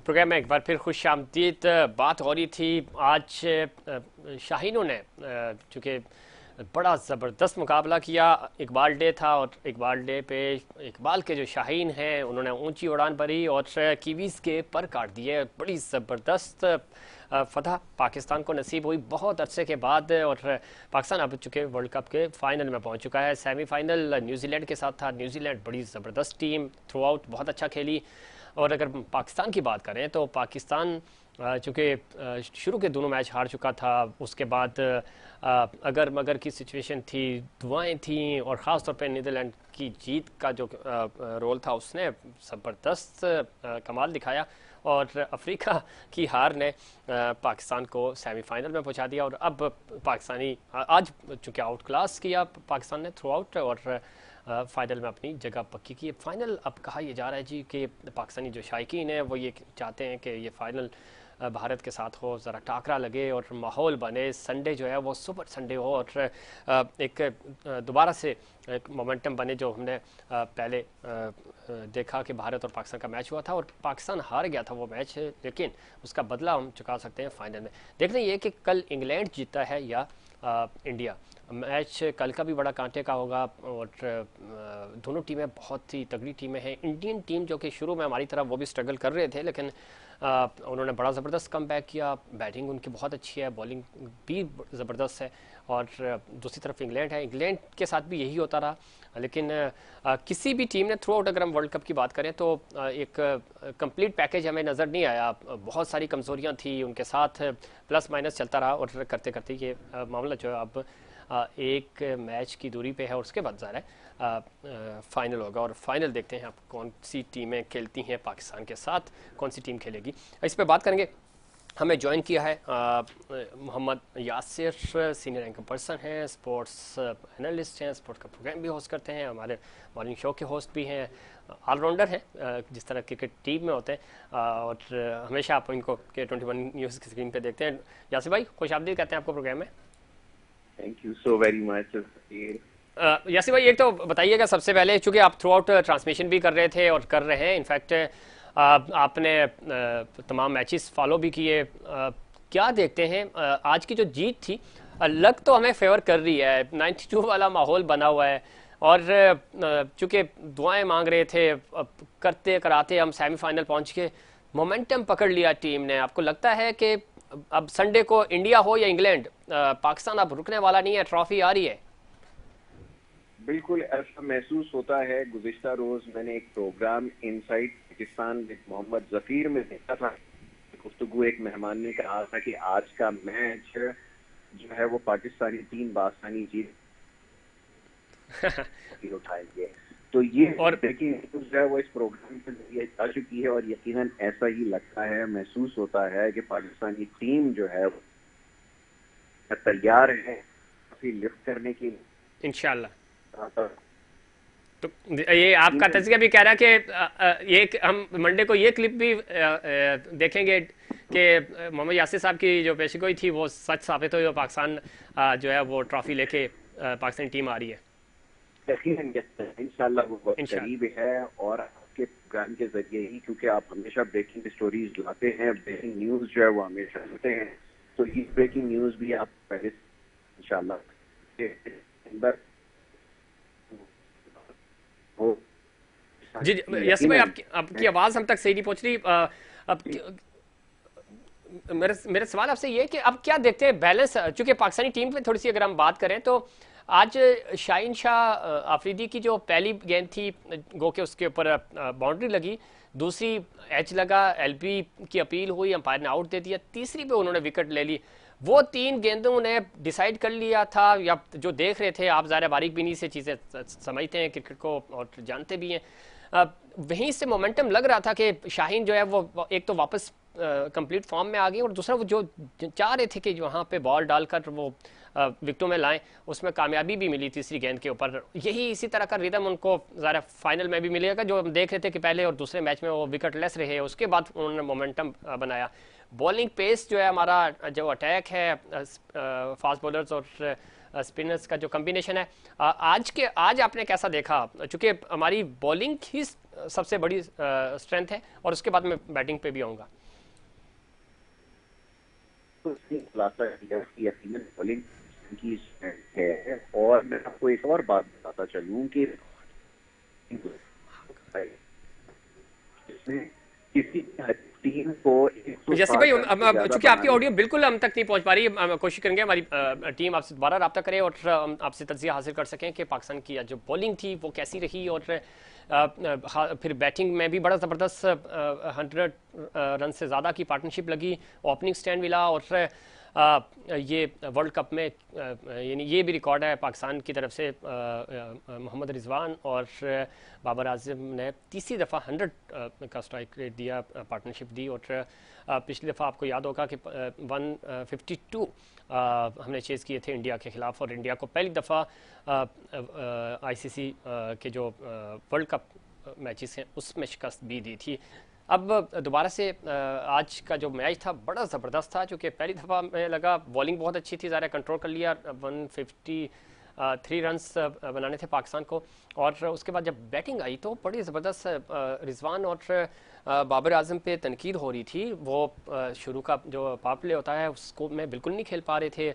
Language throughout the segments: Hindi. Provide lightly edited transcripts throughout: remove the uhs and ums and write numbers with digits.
प्रोग्राम में एक बार फिर खुश आमदीद। बात हो रही थी आज शाहीनों ने चूँकि बड़ा ज़बरदस्त मुकाबला किया। इकबाल डे था और इकबाल डे पे इकबाल के जो शाहीन हैं उन्होंने ऊंची उड़ान भरी और कीवीज़ के पर काट दिए। बड़ी ज़बरदस्त फतह पाकिस्तान को नसीब हुई बहुत अरसे के बाद और पाकिस्तान अब चुके वर्ल्ड कप के फाइनल में पहुंच चुका है। सेमीफाइनल न्यूजीलैंड के साथ था। न्यूजीलैंड बड़ी ज़बरदस्त टीम, थ्रू आउट बहुत अच्छा खेली। और अगर पाकिस्तान की बात करें तो पाकिस्तान चूँकि शुरू के दोनों मैच हार चुका था, उसके बाद अगर मगर की सिचुएशन थी, दुआएं थीं और ख़ास तौर पे नीदरलैंड की जीत का जो रोल था उसने ज़बरदस्त कमाल दिखाया और अफ्रीका की हार ने पाकिस्तान को सेमीफाइनल में पहुंचा दिया। और अब पाकिस्तानी आज चूँकि आउट क्लास किया पाकिस्तान ने थ्रू आउट और फाइनल में अपनी जगह पक्की की। फाइनल अब कहा यह जा रहा है जी कि पाकिस्तानी जो शायकीन हैं वो ये चाहते हैं कि ये फाइनल भारत के साथ हो, ज़रा टाकरा लगे और माहौल बने, संडे जो है वो सुपर संडे हो और एक दोबारा से एक मोमेंटम बने जो हमने पहले देखा कि भारत और पाकिस्तान का मैच हुआ था और पाकिस्तान हार गया था वो मैच, लेकिन उसका बदला हम चुका सकते हैं फाइनल में। देखते हैं ये कि कल इंग्लैंड जीतता है या इंडिया। मैच कल का भी बड़ा कांटे का होगा और दोनों टीमें बहुत ही तगड़ी टीमें हैं। इंडियन टीम जो कि शुरू में हमारी तरह वो भी स्ट्रगल कर रहे थे, लेकिन उन्होंने बड़ा ज़बरदस्त कमबैक किया। बैटिंग उनकी बहुत अच्छी है, बॉलिंग भी ज़बरदस्त है। और दूसरी तरफ इंग्लैंड है, इंग्लैंड के साथ भी यही होता रहा। लेकिन किसी भी टीम ने थ्रू आउट अगर हम वर्ल्ड कप की बात करें तो एक कंप्लीट पैकेज हमें नज़र नहीं आया। बहुत सारी कमज़ोरियाँ थी उनके साथ, प्लस माइनस चलता रहा और करते करते ये मामला जो है अब एक मैच की दूरी पे है और उसके बाद ज़ाहिर है फाइनल होगा। और फाइनल देखते हैं अब कौन सी टीमें खेलती हैं पाकिस्तान के साथ, कौन सी टीम खेलेगी, इस पे बात करेंगे। हमें ज्वाइन किया है Mohammad Yasir, senior anchor person हैं, स्पोर्ट्स एनालिस्ट हैं, स्पोर्ट्स का प्रोग्राम भी होस्ट करते हैं, हमारे मॉर्निंग शो के होस्ट भी हैं, ऑलराउंडर हैं जिस तरह क्रिकेट टीम में होते हैं और हमेशा आप इनको K21 न्यूज़ की स्क्रीन पे देखते हैं। यासिर भाई खुश आमदीद कहते हैं आपको प्रोग्राम में। Thank you so very much. Yasir भाई एक तो बताइएगा सबसे पहले, चूंकि आप थ्रू आउट ट्रांसमिशन भी कर रहे थे और कर रहे हैं, इनफैक्ट आपने तमाम मैचेस फॉलो भी किए, क्या देखते हैं आज की जो जीत थी? लग तो हमें फेवर कर रही है, 92 वाला माहौल बना हुआ है और चूंकि दुआएं मांग रहे थे, करते कराते हम सेमीफाइनल पहुंच के मोमेंटम पकड़ लिया टीम ने। आपको लगता है कि अब संडे को इंडिया हो या इंग्लैंड, पाकिस्तान अब रुकने वाला नहीं है, ट्रॉफी आ रही है? बिल्कुल ऐसा महसूस होता है। गुज़िश्ता रोज मैंने एक program inside Pakistan with Mohammad Zafir में देखा था। गुफ्तगू एक मेहमान ने कहा था कि आज का मैच जो है वो पाकिस्तानी टीम बासानी जीत उठाएंगे। तो ये और ब्रेकिंग न्यूज़ जो है वो इस प्रोग्राम के जरिए आ चुकी है और यकीनन ऐसा ही लगता है, महसूस होता है कि पाकिस्तानी टीम जो है तैयार है काफी लिफ्ट करने की इंशाल्लाह। तो ये आपका तज़किया भी कह रहा है कि ये हम मंडे को ये क्लिप भी देखेंगे कि मोहम्मद यासिर साहब की जो पेशगोई थी वो सच साबित हुई और पाकिस्तान जो है वो ट्रॉफी लेके पाकिस्तानी टीम आ रही है। इंशाल्लाह वो बहुत करीब है और आपके प्रोग्राम के जरिए ही, क्योंकि आप हमेशा ब्रेकिंग स्टोरीज लाते हैं, ब्रेकिंग न्यूज जो है वो हमेशा लाते हैं, तो ये ब्रेकिंग न्यूज भी आप पहले इंशाल्लाह जी यासिर भाई आपकी आवाज हम तक सही नहीं पहुंच रही। अब मेरा सवाल आपसे ये कि अब क्या देखते हैं बैलेंस, चूंकि पाकिस्तानी टीम पे थोड़ी सी अगर हम बात करें तो आज शाहीन शाह आफरीदी की जो पहली गेंद थी गो के उसके ऊपर बाउंड्री लगी, दूसरी एच लगा, एलबी की अपील हुई, अंपायर ने आउट दे दिया, तीसरी पे उन्होंने विकेट ले ली। वो 3 गेंदों ने डिसाइड कर लिया था या जो देख रहे थे, आप ज़ाहिर बारीक बीनी से चीज़ें समझते हैं क्रिकेट को और जानते भी हैं, वहीं से मोमेंटम लग रहा था कि शाहीन जो है वो एक तो वापस कंप्लीट फॉर्म में आ गई और दूसरा वो जो चाह रहे थे कि वहाँ पे बॉल डालकर वो विकेटों में लाएं, उसमें कामयाबी भी मिली तीसरी गेंद के ऊपर। यही इसी तरह का रिदम उनको ज़रा फाइनल में भी मिलेगा, जो हम देख रहे थे कि पहले और दूसरे मैच में वो विकेट लेस रहे, उसके बाद उन्होंने मोमेंटम बनाया। बॉलिंग पेस जो है हमारा, जो अटैक है फास्ट बॉलर्स और स्पिनर्स का जो कॉम्बिनेशन है। आज आपने कैसा देखा, चूंकि हमारी बॉलिंग ही सबसे बड़ी स्ट्रेंथ है और उसके बाद मैं बैटिंग पे भी आऊँगा। तो इसलिए खुलासा किया कि यकीनन बॉलिंग की स्ट्रेंथ है। और मैं आपको एक और बात बताता चलूं कि इसमें किसी टीम को यासीर 160 भाई, रन से ज्यादा चूंकि आपकी बनाने। ऑडियो बिल्कुल हम तक नहीं पहुंच पा रही है, हम कोशिश करेंगे हमारी टीम आपसे दोबारा रब्ता करे और हम आपसे तज्जिया हासिल कर सकें कि पाकिस्तान की जो बॉलिंग थी वो कैसी रही, और फिर बैटिंग में भी बड़ा ज़बरदस्त 100 रन से ज़्यादा की पार्टनरशिप लगी, ओपनिंग स्टैंड मिला, और ये वर्ल्ड कप में यानी ये भी रिकॉर्ड है पाकिस्तान की तरफ से। मोहम्मद रिजवान और बाबर आजम ने तीसरी दफ़ा 100 का स्ट्राइक रेट दिया, पार्टनरशिप दी, और पिछली दफ़ा आपको याद होगा कि 152 हमने चेज़ किए थे इंडिया के ख़िलाफ़, और इंडिया को पहली दफ़ा आईसीसी के जो वर्ल्ड कप मैचेस हैं उसमें शिकस्त भी दी थी। अब दोबारा से आज का जो मैच था बड़ा ज़बरदस्त था, क्योंकि पहली दफ़ा में लगा बॉलिंग बहुत अच्छी थी, ज़रा कंट्रोल कर लिया, 153 रन्स बनाने थे पाकिस्तान को, और उसके बाद जब बैटिंग आई तो बड़ी ज़बरदस्त रिजवान और बाबर आजम पे तनकीद हो रही थी। वो शुरू का जो पावर प्ले होता है उसको में बिल्कुल नहीं खेल पा रहे थे,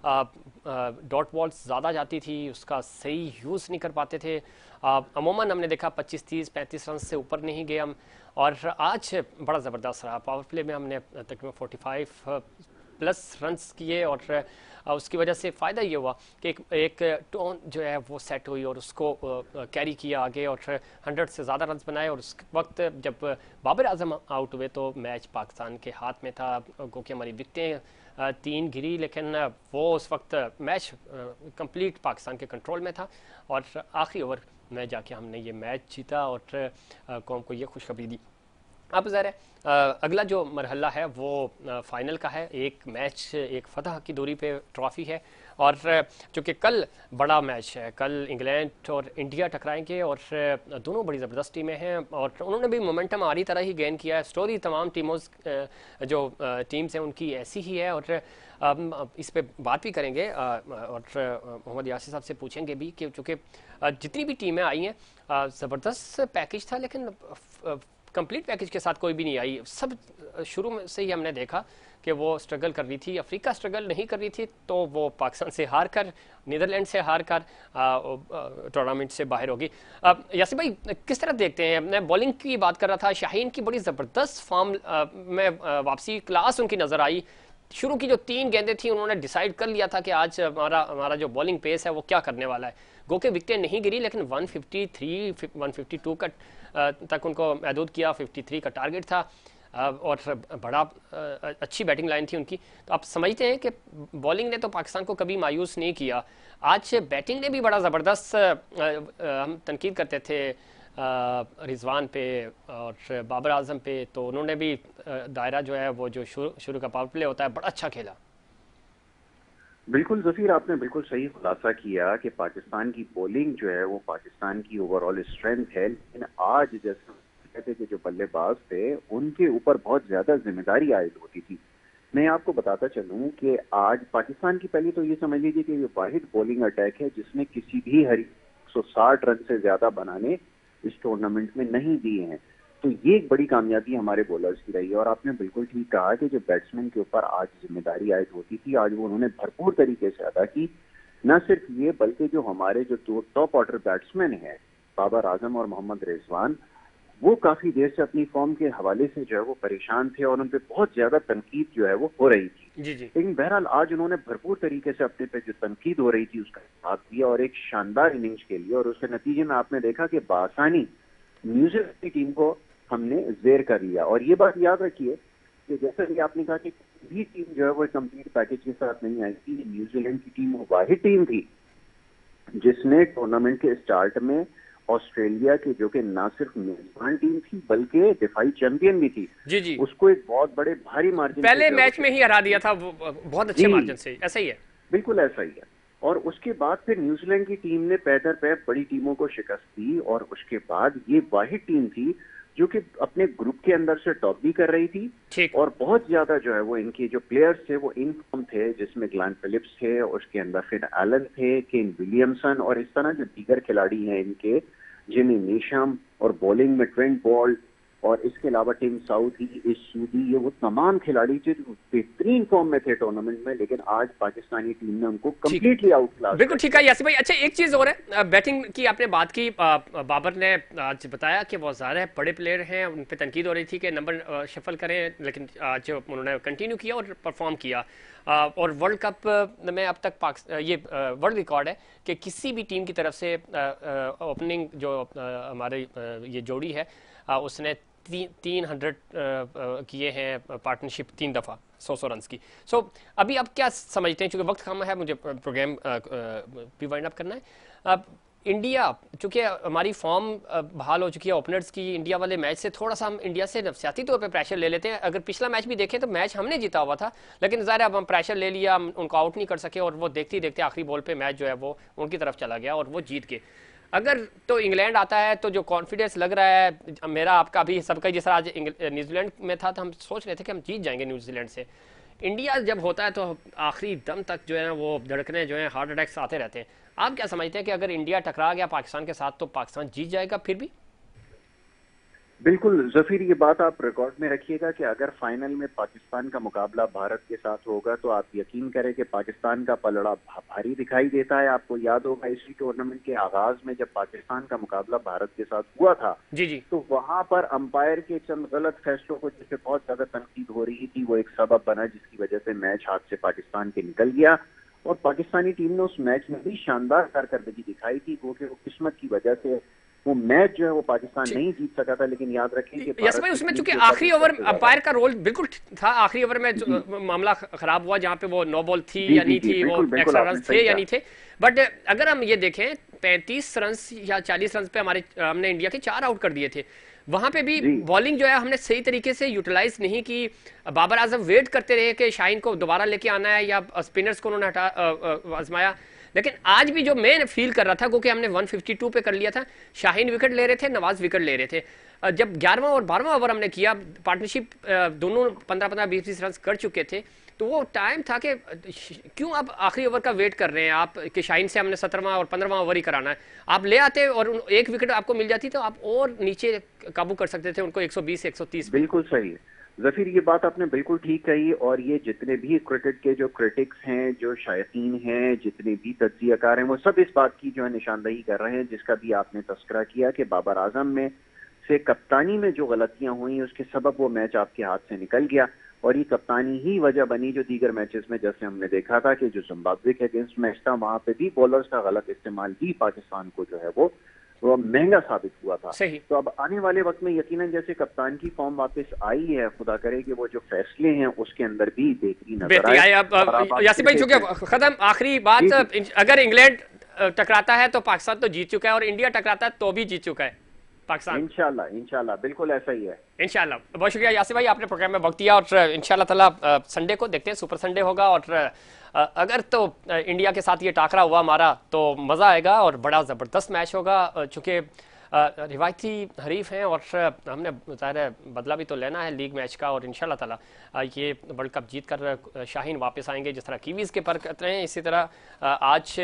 डॉट बॉल्स ज़्यादा जाती थी, उसका सही यूज़ नहीं कर पाते थे। अमूमन हमने देखा 25, 30, 35 रन से ऊपर नहीं गए हम, और आज बड़ा ज़बरदस्त रहा। पावर प्ले में हमने तकरीबन 45 प्लस रन्स किए, और उसकी वजह से फ़ायदा ये हुआ कि एक टोन जो है वो सेट हुई और उसको कैरी किया आगे, और 100 से ज़्यादा रन्स बनाए। और उस वक्त जब बाबर आजम आउट हुए तो मैच पाकिस्तान के हाथ में था, क्योंकि हमारी विकटें 3 गिरी, लेकिन वो उस वक्त मैच कंप्लीट पाकिस्तान के कंट्रोल में था, और आखिरी ओवर में जाके हमने ये मैच जीता और कौम को ये खुशखबरी दी। अब ज़रा अगला जो मरहला है वो फाइनल का है, एक मैच, एक फतह की दूरी पे ट्रॉफ़ी है, और चूँकि कल बड़ा मैच है, कल इंग्लैंड और इंडिया टकराएंगे, और दोनों बड़ी ज़बरदस्त टीमें हैं, और उन्होंने भी मोमेंटम आरी तरह ही गेन किया है। स्टोरी तमाम टीमों जो टीम्स हैं उनकी ऐसी ही है, और इस पे बात भी करेंगे, और मोहम्मद यासिर साहब से पूछेंगे भी कि चूँकि जितनी भी टीमें आई हैं ज़बरदस्त पैकेज था, लेकिन कंप्लीट पैकेज के साथ कोई भी नहीं आई। सब शुरू में से ही हमने देखा कि वो स्ट्रगल कर रही थी, अफ्रीका स्ट्रगल नहीं कर रही थी, तो वो पाकिस्तान से हार कर, नीदरलैंड से हार कर टूर्नामेंट से बाहर होगी। यासिर भाई, किस तरह देखते हैं? मैं बॉलिंग की बात कर रहा था, शाहीन की बड़ी ज़बरदस्त फॉर्म में वापसी, क्लास उनकी नज़र आई। शुरू की जो 3 गेंदें थी उन्होंने डिसाइड कर लिया था कि आज हमारा जो बॉलिंग पेस है वो क्या करने वाला है। गो के विकेटें नहीं गिरी, लेकिन 153, 152 का तक उनको महदूद किया, 53 का टारगेट था, और बड़ा अच्छी बैटिंग लाइन थी उनकी। तो आप समझते हैं कि बॉलिंग ने तो पाकिस्तान को कभी मायूस नहीं किया, आज बैटिंग ने भी बड़ा ज़बरदस्त, हम तनकीद करते थे रिजवान पे और बाबर आजम पे, तो उन्होंने भी दायरा जो है वो जो शुरू का पावर प्ले होता है बड़ा अच्छा खेला। बिल्कुल जफीर, आपने बिल्कुल सही खुलासा किया कि पाकिस्तान की बॉलिंग जो है वो पाकिस्तान की ओवरऑल स्ट्रेंथ है, लेकिन आज जैसे कहते थे जो बल्लेबाज थे उनके ऊपर बहुत ज्यादा जिम्मेदारी आयद होती थी। मैं आपको बताता चलूं कि आज पाकिस्तान की, पहले तो ये समझ लीजिए कि ये वाहिद बॉलिंग अटैक है जिसने किसी भी हरी 160 रन से ज्यादा बनाने इस टूर्नामेंट में नहीं दिए हैं। तो ये एक बड़ी कामयाबी हमारे बॉलर्स की रही है। और आपने बिल्कुल ठीक कहा कि जो बैट्समैन के ऊपर आज जिम्मेदारी आयद होती थी, आज वो उन्होंने भरपूर तरीके से अदा की। न सिर्फ ये, बल्कि जो हमारे जो 2 टॉप ऑर्डर बैट्समैन हैं, बाबर आजम और मोहम्मद रिजवान, वो काफी देर से अपनी फॉर्म के हवाले से जो है वो परेशान थे और उन पर बहुत ज्यादा तनकीद जो है वो हो रही थी। जी जी। लेकिन बहरहाल आज उन्होंने भरपूर तरीके से अपने पे जो तनकीद हो रही थी उसका साथ दिया और एक शानदार इनिंग्स खेली, और उसके नतीजे में आपने देखा कि बासानी न्यूजीलैंड की टीम को हमने जेर कर लिया। और ये बात याद रखिए कि जैसा कि आपने कहा कि भी टीम जो है वो कंप्लीट पैकेज के साथ नहीं आई थी, न्यूजीलैंड की टीम वो वाहिद टीम थी जिसने टूर्नामेंट के स्टार्ट में ऑस्ट्रेलिया के, जो कि ना सिर्फ मेजबान टीम थी बल्कि दिफाई चैंपियन भी थी, जी जी, उसको एक बहुत बड़े भारी मार्जिन पहले मैच में ही हरा दिया था, वो बहुत अच्छे मार्जिन से। ऐसा ही है, बिल्कुल ऐसा ही है। और उसके बाद फिर न्यूजीलैंड की टीम ने पै दर पै बड़ी टीमों को शिकस्त दी, और उसके बाद ये वाहिद टीम थी जो कि अपने ग्रुप के अंदर से टॉप भी कर रही थी। ठीक। और बहुत ज्यादा जो है वो इनके जो प्लेयर्स थे वो इन फॉर्म थे, जिसमें ग्लैन फिलिप्स थे, उसके अंदर फिन एलन थे, केन विलियमसन, और इस तरह जो दीगर खिलाड़ी हैं इनके, जिमी नीशम, और बॉलिंग में ट्रेंट बोल्ट, और इसके अलावा टीम साउथी, इस सूदी, ये वो तमाम खिलाड़ी थे जो बेहतरीन फॉर्म में थे टूर्नामेंट में, लेकिन आज पाकिस्तानी टीम ने उनको कंप्लीटली आउट क्लास। बिल्कुल ठीक है यासिर भाई। अच्छा एक चीज़ और है, बैटिंग की आपने बात की, बाबर ने आज बताया कि वो ज़्यादा बड़े प्लेयर हैं, उन पर तनकीद हो रही थी कि नंबर शफल करें, लेकिन आज उन्होंने कंटिन्यू किया और परफॉर्म किया। और वर्ल्ड कप में अब तक ये वर्ल्ड रिकॉर्ड है कि किसी भी टीम की तरफ से ओपनिंग जो हमारे ये जोड़ी है, उसने 300 किए हैं पार्टनरशिप 3 दफ़ा 100 रन की। सो अभी आप क्या समझते हैं, चूँकि वक्त कम है, मुझे प्रोग्राम भी वाइंड अप करना है। अब इंडिया, चूँकि हमारी फॉर्म बहाल हो चुकी है ओपनर्स की, इंडिया वाले मैच से थोड़ा सा हम इंडिया से नफसियाती तौर पे प्रेशर ले लेते हैं। अगर पिछला मैच भी देखें तो मैच हमने जीता हुआ था, लेकिन ज़ाहिर अब हम प्रेशर ले लिया, हम उनको आउट नहीं कर सके, और वो देखते ही देखते आखिरी बॉल पे मैच जो है वो उनकी तरफ चला गया और वो जीत के। अगर तो इंग्लैंड आता है तो जो कॉन्फिडेंस लग रहा है मेरा आपका भी सबका, जिस तरह आज न्यूजीलैंड में था तो हम सोच रहे थे कि हम जीत जाएंगे न्यूजीलैंड से। इंडिया जब होता है तो आखिरी दम तक जो है ना वो धड़कने जो है, हार्ट अटैक्स आते रहते हैं। आप क्या समझते हैं कि अगर इंडिया टकरा गया पाकिस्तान के साथ तो पाकिस्तान जीत जाएगा फिर भी? बिल्कुल जफीर, ये बात आप रिकॉर्ड में रखिएगा कि अगर फाइनल में पाकिस्तान का मुकाबला भारत के साथ होगा तो आप यकीन करें कि पाकिस्तान का पलड़ा भारी दिखाई देता है। आपको याद होगा इसी टूर्नामेंट के आगाज में जब पाकिस्तान का मुकाबला भारत के साथ हुआ था, जी जी, तो वहां पर अंपायर के चंद गलत फैसलों को जिससे बहुत ज्यादा तनकीद हो रही थी, वो एक सबब बना जिसकी वजह से मैच हाथ से पाकिस्तान के निकल गया। और पाकिस्तानी टीम ने उस मैच में भी शानदार कारकर्दगी दिखाई थी, वो किस्मत की वजह से वो मैच जो है वो पाकिस्तान नहीं जीत सका था। लेकिन याद रखें कि यस भाई, उसमें चूंकि आखिरी ओवर अंपायर का रोल बिल्कुल था, आखिरी ओवर में जो मामला खराब हुआ जहां पे वो नो बॉल थी या नहीं थी, वो एक्स्ट्रा रन थे या नहीं थे। बट अगर हम ये देखें 35 रन या 40 रन पे हमने इंडिया के 4 आउट कर दिए थे। वहां पे भी बॉलिंग जो है हमने सही तरीके से यूटिलाइज नहीं की। बाबर आजम वेट करते रहे कि शाहीन को दोबारा लेके आना है, या स्पिनर्स को उन्होंने आजमाया। लेकिन आज भी जो मैं फील कर रहा था, क्योंकि हमने 152 पे कर लिया था, शाहीन विकेट ले रहे थे, नवाज विकेट ले रहे थे। जब 11वां और 12वां ओवर हमने किया, पार्टनरशिप दोनों 15-15 20-20 रन कर चुके थे, तो वो टाइम था कि क्यों आप आखिरी ओवर का वेट कर रहे हैं आप कि शाहीन से हमने 17वां और 15वां ओवर ही कराना है। आप ले आते और एक विकेट आपको मिल जाती तो आप और नीचे काबू कर सकते थे उनको 120 130। बिल्कुल सही जफीर, ये बात आपने बिल्कुल ठीक कही। और ये जितने भी क्रिकेट के जो क्रिटिक्स हैं, जो शायकीन हैं, जितने भी तज्जियाकार हैं, वो सब इस बात की जो है निशानदही कर रहे हैं, जिसका भी आपने तस्करा किया कि बाबर आजम में से कप्तानी में जो गलतियां हुई उसके सबब वो मैच आपके हाथ से निकल गया। और ये कप्तानी ही वजह बनी जो दीगर मैचेस में जैसे हमने देखा था कि जो जिम्बाब्वे के अगेंस्ट मैच था वहां पे भी बॉलर्स का गलत इस्तेमाल भी पाकिस्तान को जो है वो महंगा साबित हुआ था। सही। तो अब आने वाले वक्त में यकीनन जैसे कप्तान की फॉर्म वापस आई है, खुदा करे कि वो जो फैसले हैं उसके अंदर भी बेहतरी नजर आए। यासिर भाई चूंकि खत्म आखिरी बात, अगर इंग्लैंड टकराता है तो पाकिस्तान तो जीत चुका है, और इंडिया टकराता है तो भी जीत चुका है पाकिस्तान। इंशाल्लाह बिल्कुल ऐसा ही है। इंशाल्लाह। बहुत शुक्रिया यासिर भाई, आपने प्रोग्राम में वक्त दिया, और इंशाल्लाह ताला संडे को देखते हैं, सुपर संडे होगा, और अगर तो इंडिया के साथ ये टाकरा हुआ हमारा तो मज़ा आएगा और बड़ा ज़बरदस्त मैच होगा। चूँकि रिवायती हरीफ हैं और हमने ज़ाहिर है बदला भी तो लेना है लीग मैच का, और इंशाल्लाह ताला ये वर्ल्ड कप जीत कर शाहीन वापस आएंगे जिस तरह कीवीज़ के पर करते हैं। इसी तरह आज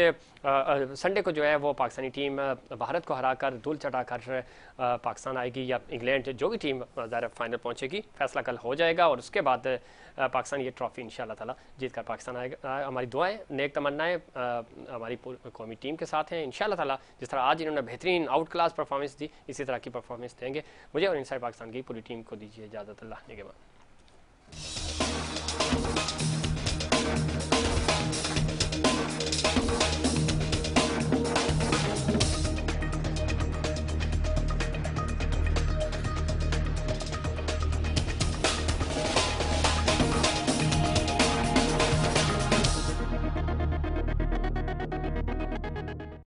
संडे को जो है वो पाकिस्तानी टीम भारत को हराकर धूल चटाकर पाकिस्तान आएगी, या इंग्लैंड जो भी टीम ज़ाहिर फाइनल पहुंचेगी, फैसला कल हो जाएगा, और उसके बाद पाकिस्तान ये ट्रॉफी इंशाल्लाह ताला जीत कर पाकिस्तान आएगा। हमारी दुआएं नेक तमन्नाएं हमारी कौमी टीम के साथ हैं इंशाल्लाह ताला। जिस तरह आज इन्होंने बेहतरीन आउट क्लास परफॉर्मेंस दी, इसी तरह की परफॉर्मेंस देंगे। मुझे और इनसाइड पाकिस्तान की पूरी टीम को दीजिए इजाज़त। अल्लाह ने के बाद।